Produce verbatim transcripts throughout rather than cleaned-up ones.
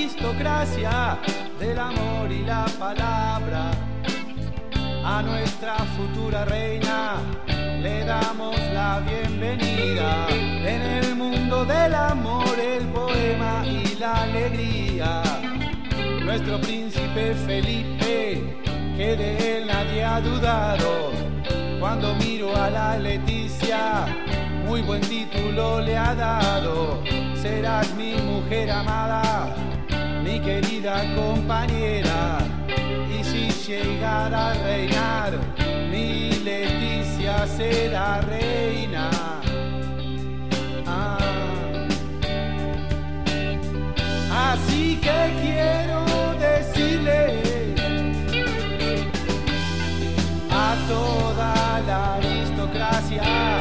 aristocracia del amor y la palabra. A nuestra futura reina le damos la bienvenida. En el mundo del amor, el poema y la alegría. Nuestro príncipe Felipe, que de él nadie ha dudado. Cuando miro a la Leticia, muy buen título le ha dado. Serás mi mujer amada, mi querida compañera. Y si llegara a reinar, mi Leticia será reina. Ah. Así que quiero decirle a toda la aristocracia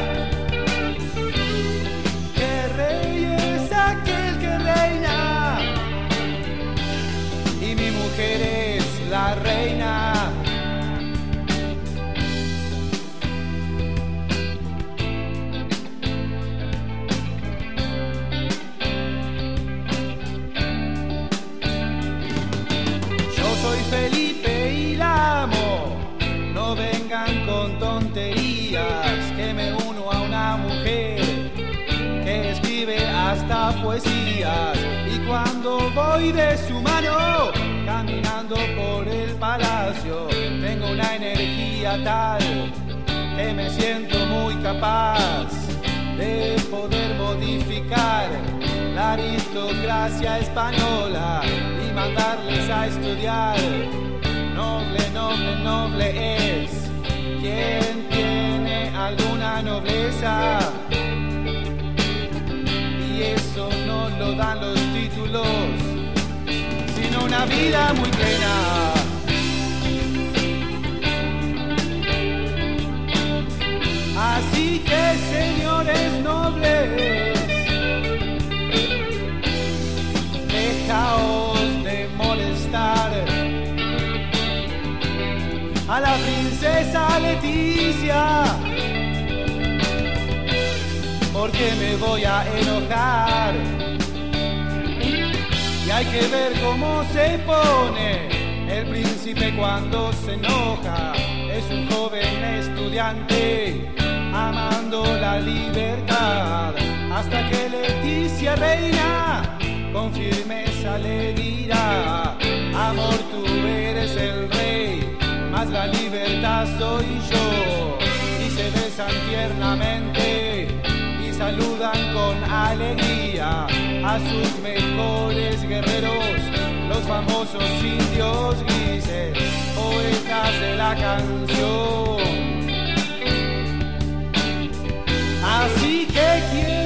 que rey es aquel que reina y mi mujer es la reina. Yo soy Felipe y la amo. No vengan con tonterías, que me uno a una mujer que escribe hasta poesías. Y cuando voy de su mano, caminando por el palacio, tengo una energía tal que me siento muy capaz de poder modificar la aristocracia española y mandarles a estudiar. Noble, noble, noble es quien tiene alguna nobleza, y eso no lo dan los títulos, sino una vida muy plena. Así que, señores nobles, dejaos de molestar a la princesa Leticia, porque me voy a enojar. Y hay que ver cómo se pone el príncipe cuando se enoja. Es un joven estudiante amando la libertad, hasta que Leticia reina con firmeza le dirá: amor, tú eres el rey, mas la libertad soy yo. Y se besan tiernamente y saludan con alegría a sus mejores guerreros, los famosos indios grises, poetas de la canción. Así que quiero